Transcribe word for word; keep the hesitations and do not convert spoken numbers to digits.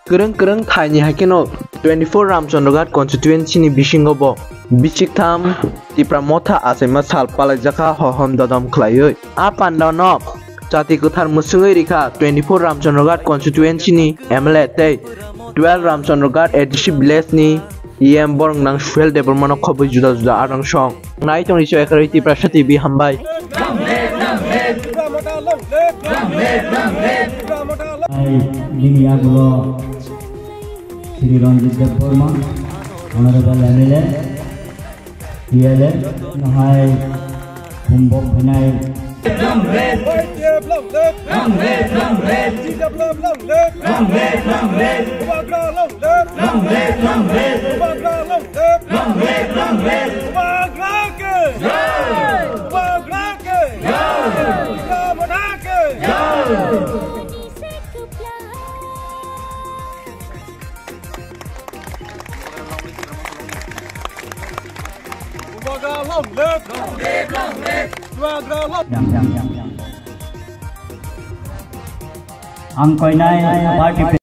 Kereng kereng Thai hakino twenty-four Ramchandra Ghat Constituency ni bisingobo Bisiktham Tipra Motha Achai sal Palaijak hohom dodom khlaioi a pandano Jati Kuthar Musungoi Rikha twenty-four Ramchandra Ghat Constituency ni M L A tei twelve Ramchandra Ghat Addition Village ni E M Borng nang Fuel Development of Khobai juda juda arang song nai tong iso ekari Tipra T V hambai Dini Agulo Sri Ranjit Deporma Honorable M L A P L A Nahai Humbok Benai Ramret Ramret Ramret Ramret Ramret Ramret Ramret Ramret Ramret Ramret Yang yang yang yang. Ang koinai party